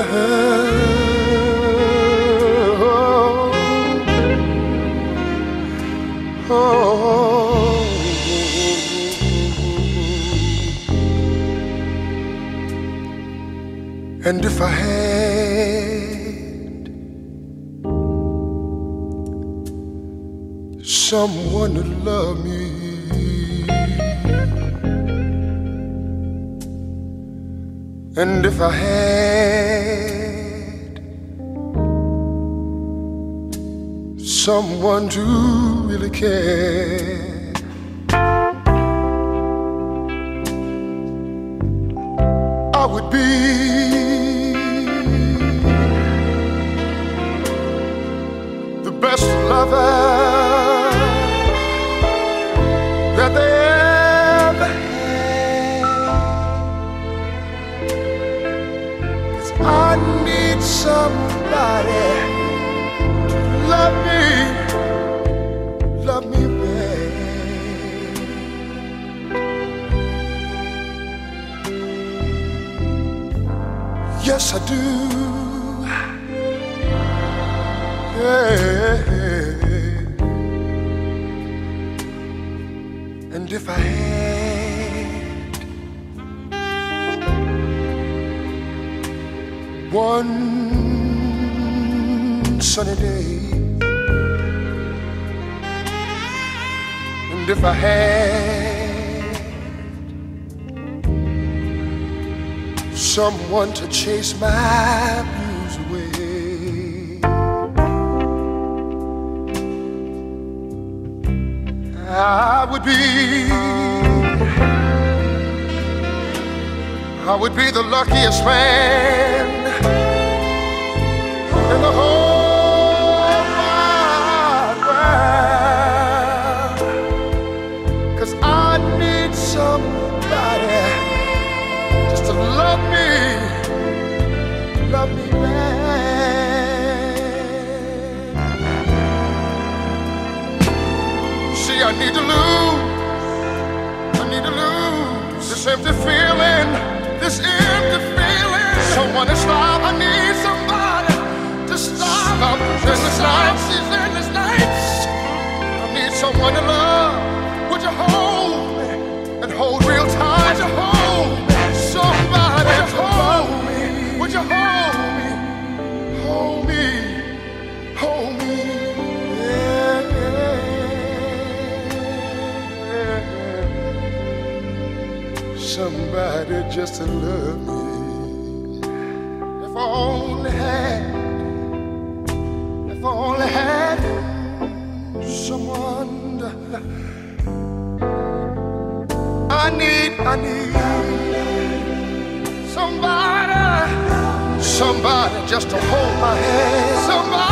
And if I had someone to love me, and if I had someone to really care, I would be the best lover that they ever had. 'Cause I need somebody to love me back. Yes, I do. Yeah. And if I had one sunny day, and if I had someone to chase my blues away, I would be the luckiest man in the whole wide world. 'Cause I need somebody just to love me back. See, I need to lose this empty feeling, someone to stop. I need somebody to stop these endless nights. I need someone to love. Would you hold me and hold real tight? Would you hold me? Somebody to hold me. Would you hold me? Hold me. Hold me. Somebody just to love me. If I only had someone to, I need somebody just to hold my hand. Somebody